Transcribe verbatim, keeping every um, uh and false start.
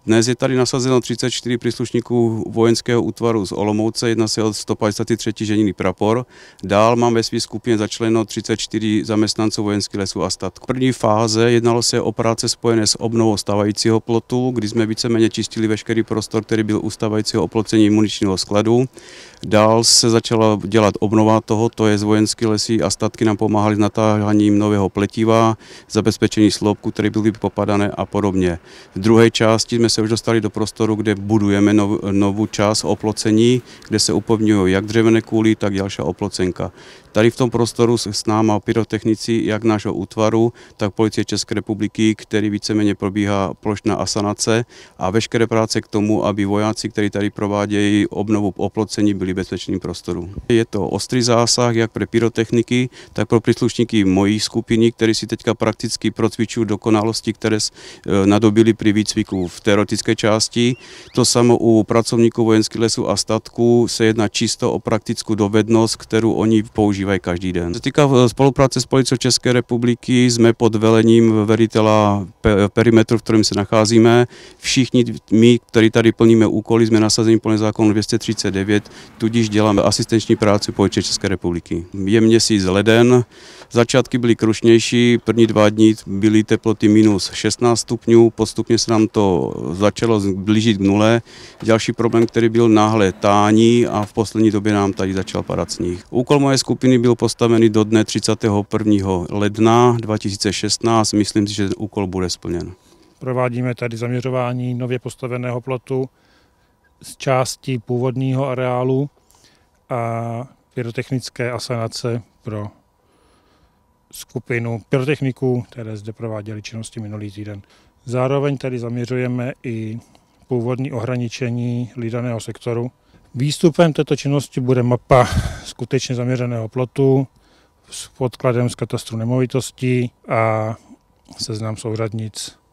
Dnes je tady nasazeno třicet čtyři příslušníků vojenského útvaru z Olomouce, jedná se o sto padesát tři ženinný prapor. Dál mám ve své skupině začleno třicet čtyři zaměstnanců vojenských lesů a statků. V první fáze jednalo se o práce spojené s obnovou stávajícího plotu, kdy jsme víceméně čistili veškerý prostor, který byl u stávajícího oplocení muničního skladu. Dál se začala dělat obnova toho, to je z vojenské lesy a statky nám pomáhali s natáháním nového pletiva, zabezpečení sloupků, které byly popadané a podobně. V druhé části jsme se už dostali do prostoru, kde budujeme nov, novou část oplocení, kde se upevňují jak dřevěné kůly, tak další oplocenka. Tady v tom prostoru s náma pyrotechnici jak našeho útvaru, tak Policie České republiky, který víceméně probíhá plošná asanace a veškeré práce k tomu, aby vojáci, kteří tady provádějí obnovu oplocení, byli v bezpečném prostoru. Je to ostrý zásah jak pro pyrotechniky, tak pro příslušníky mojí skupiny, kteří si teďka prakticky procvičují dokonalosti, které nadobili při výcviku v teoretické části. To samo u pracovníků vojenských lesů a statků se jedná čisto o praktickou dovednost, kterou oni používají každý den. Co se týká spolupráce s Policií České republiky, jsme pod velením velitela perimetru, v kterém se nacházíme. Všichni my, kteří tady plníme úkoly, jsme nasazeni podle zákonu dvě stě třicet devět, tudíž děláme asistenční práci Policie České republiky. Je měsíc leden, začátky byly krušnější, první dva dny byly teploty minus šestnáct stupňů, postupně se nám to začalo blížit k nule. Další problém, který byl náhle tání a v poslední době nám tady začal padat sníh. Úkol moje skupiny byl postavený do dne třicátého prvního ledna dva tisíce šestnáct, myslím si, že ten úkol bude splněn. Provádíme tady zaměřování nově postaveného plotu z části původního areálu a pyrotechnické asanace pro skupinu pyrotechniků, které zde prováděly činnosti minulý týden. Zároveň tady zaměřujeme i původní ohraničení hlídaného sektoru. Výstupem této činnosti bude mapa skutečně zaměřeného plotu s podkladem z katastru nemovitostí a seznam souřadnic